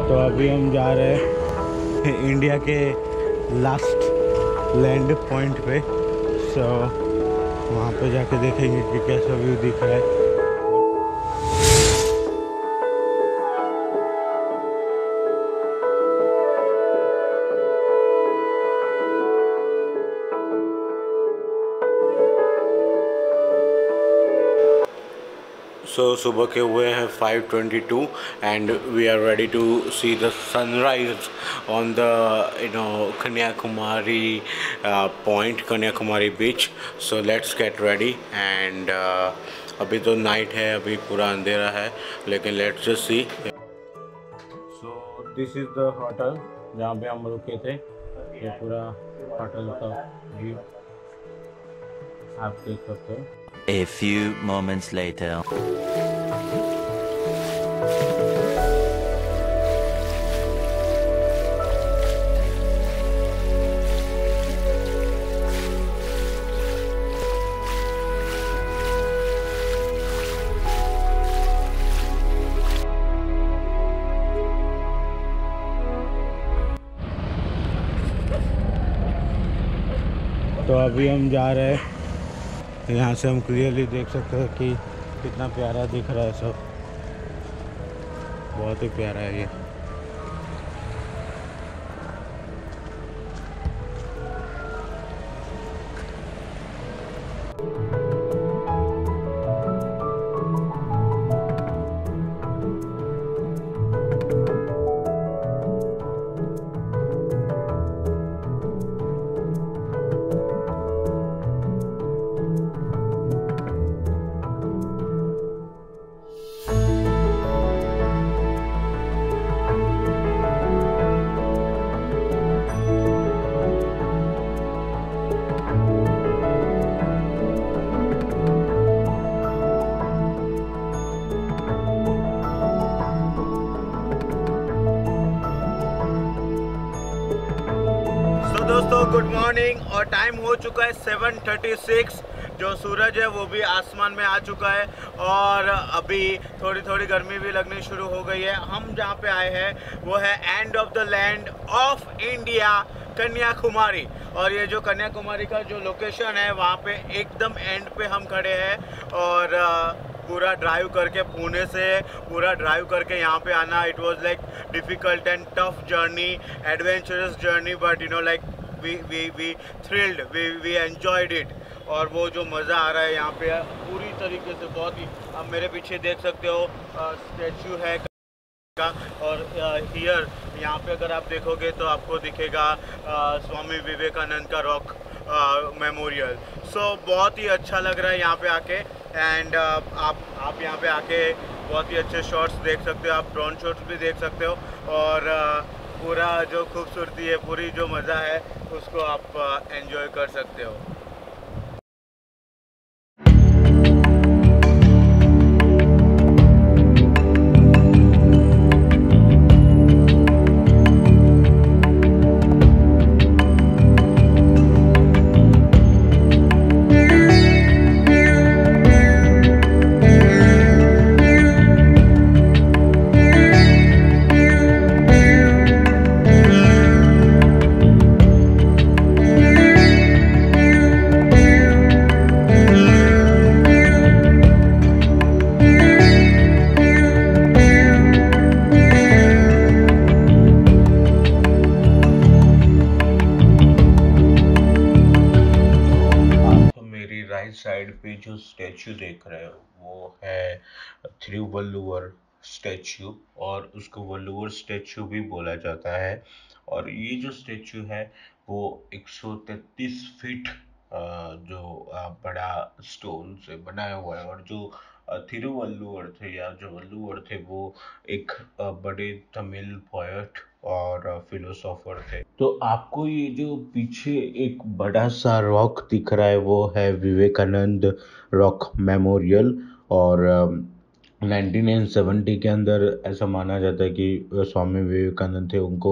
तो अभी हम जा रहे हैं इंडिया के लास्ट लैंड पॉइंट पे। सो वहाँ पे जाके देखेंगे कि कैसा व्यू दिख रहा है। So सुबह के हुए हैं 5:22 and we are ready to see the sunrise on the Kanyakumari point, Kanyakumari beach. So let's get ready and अभी तो नाइट है, अभी पूरा अंधेरा है, लेकिन let's just see. So this is the hotel जहाँ पे हम रुके थे। ये पूरा होटल का व्यू आप देख सकते हो। A few moments later. तो अभी हम जा रहे हैं, यहाँ से हम क्लियरली देख सकते हैं कि कितना प्यारा दिख रहा है सब। बहुत ही प्यारा है ये। दोस्तों गुड मॉर्निंग, और टाइम हो चुका है 7:36। जो सूरज है वो भी आसमान में आ चुका है और अभी थोड़ी थोड़ी गर्मी भी लगनी शुरू हो गई है। हम जहाँ पे आए हैं वो है end of the land of India, Kanyakumari. और ये जो कन्याकुमारी का जो लोकेशन है वहाँ पे एकदम एंड पे हम खड़े हैं और पूरा ड्राइव करके पुणे से पूरा ड्राइव करके यहाँ पे आना, it was like difficult and tough journey, adventurous journey, but you know like we thrilled, we enjoyed it. और वो जो मज़ा आ रहा है यहाँ पे पूरी तरीके से, बहुत ही, आप मेरे पीछे देख सकते हो स्टैचू है का, और हियर यहाँ पे अगर आप देखोगे तो आपको दिखेगा स्वामी विवेकानंद का रॉक मेमोरियल। सो बहुत ही अच्छा लग रहा है यहाँ पे आके। एंड आप यहाँ पे आके बहुत ही अच्छे शॉट्स देख सकते हो, आप ड्रोन शॉट्स भी देख सकते हो, और पूरा जो खूबसूरती है, पूरी जो मज़ा है उसको आप एंजॉय कर सकते हो। साइड पे जो स्टैचू देख रहे हो वो है थिरुवल्लुवर स्टैचू, और उसको वल्लुवर स्टैचू भी बोला जाता है। और ये जो स्टैचू है वो 133 फीट जो बड़ा स्टोन से बनाया हुआ है। और जो थिरुवल्लुवर थे या जो वल्लुवर थे वो एक बड़े तमिल पोएट और फिलोसोफर थे। तो आपको ये जो पीछे एक बड़ा सा रॉक दिख रहा है वो है विवेकानंद रॉक मेमोरियल। और 1970 के अंदर ऐसा माना जाता है कि स्वामी विवेकानंद थे, उनको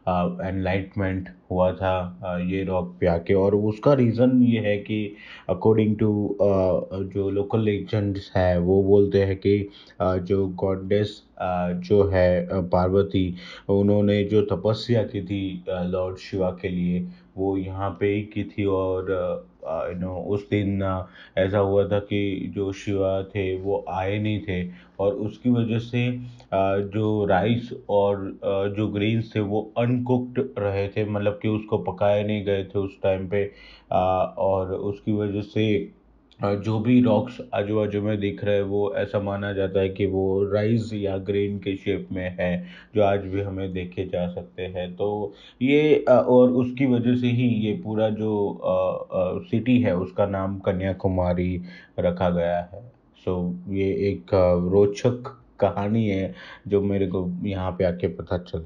एनलाइटमेंट हुआ था ये रॉक पे आके। और उसका रीज़न ये है कि अकॉर्डिंग टू जो लोकल लेजेंड्स है वो बोलते हैं कि जो गॉडेस जो है पार्वती, उन्होंने जो तपस्या की थी लॉर्ड शिवा के लिए, वो यहाँ पे ही की थी। और उस दिन ऐसा हुआ था कि जो शिवा थे वो आए नहीं थे, और उसकी वजह से जो राइस और जो ग्रेन्स थे वो अनकुक्ड रहे थे, मतलब कि उसको पकाए नहीं गए थे उस टाइम पे। और उसकी वजह से जो भी रॉक्स आजू बाजू में दिख रहे हैं वो ऐसा माना जाता है कि वो राइस या ग्रेन के शेप में है, जो आज भी हमें देखे जा सकते हैं। तो ये और उसकी वजह से ही ये पूरा जो सिटी है उसका नाम कन्याकुमारी रखा गया है। सो ये एक रोचक कहानी है जो मेरे को यहाँ पे आके पता चली।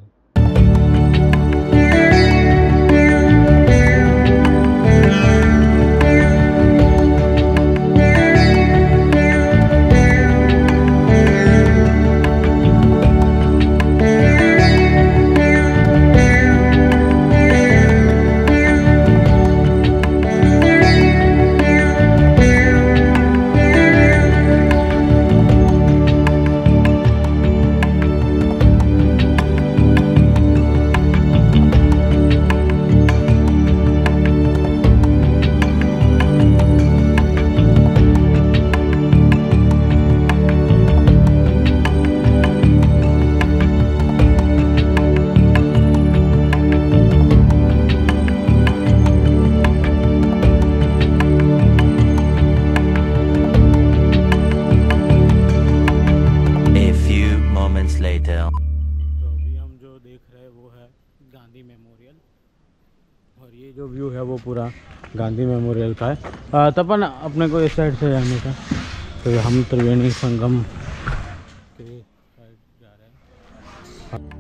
और ये जो व्यू है वो पूरा गांधी मेमोरियल का है। तपन अपने को इस साइड से जाने का, तो हम त्रिवेणी संगम के साइड जा रहे हैं।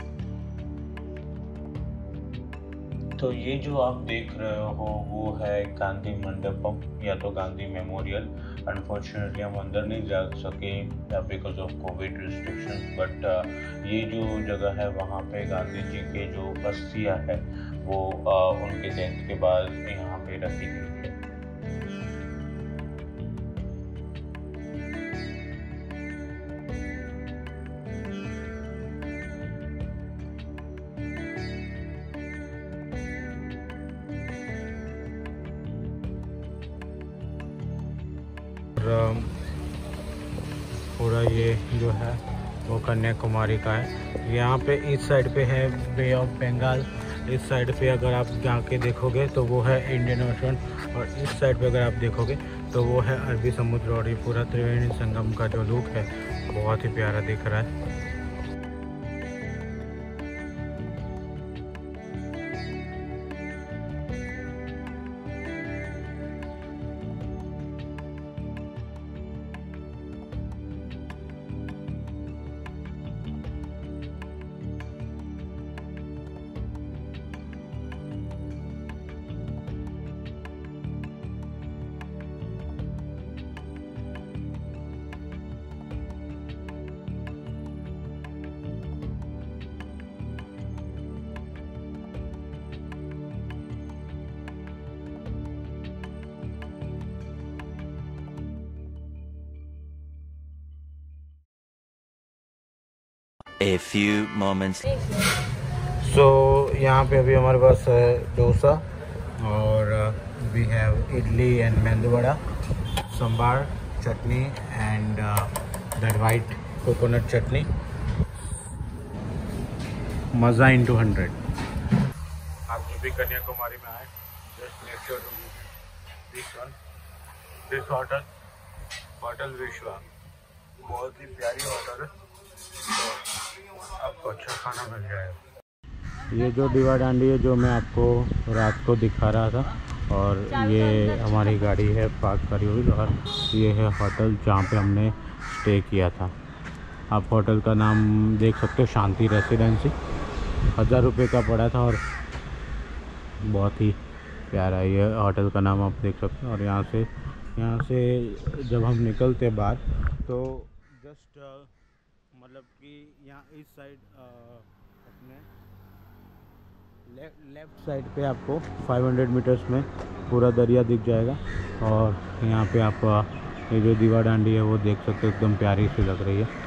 तो ये जो आप देख रहे हो वो है गांधी मंडपम या तो गांधी मेमोरियल। अनफॉर्चुनेटली हम अंदर नहीं जा सके because of COVID restriction, but ये जो जगह है वहाँ पे गांधी जी के जो अस्थियाँ है वो उनके डेथ के बाद यहाँ पे रखी गई है। पूरा ये जो है वो कन्याकुमारी का है। यहाँ पे इस साइड पे है बे ऑफ बंगाल, इस साइड पे अगर आप जाके देखोगे तो वो है इंडियन ओशन, और इस साइड पे अगर आप देखोगे तो वो है अरबी समुद्र। और ये पूरा त्रिवेणी संगम का जो लुक है बहुत ही प्यारा दिख रहा है। A few moments. सो यहाँ पे अभी हमारे पास है डोसा, और we have idli and medu vada, sambar, chutney and that white coconut chutney. मज़ा इंटू 100। आप जो भी कन्याकुमारी में आए, just make sure to visit this one, this hotel, hotel Vishwa. बहुत ही प्यारी होटल है, तो आपको अच्छा खाना मिल जाएगा। ये जो दीवा डांडी है जो मैं आपको रात को दिखा रहा था, और ये हमारी गाड़ी है पार्क करी हुई, और ये है होटल जहाँ पे हमने स्टे किया था। आप होटल का नाम देख सकते हो, शांति रेसिडेंसी। 1000 रुपये का पड़ा था, और बहुत ही प्यारा ये होटल का नाम आप देख सकते हो। और यहाँ से जब हम निकलते बाहर तो जस्ट मतलब कि यहाँ इस साइड अपने लेफ्ट साइड पे आपको 500 मीटर्स में पूरा दरिया दिख जाएगा। और यहाँ पे आप ये जो दीवा दांडी है वो देख सकते हो, एकदम प्यारी सी लग रही है।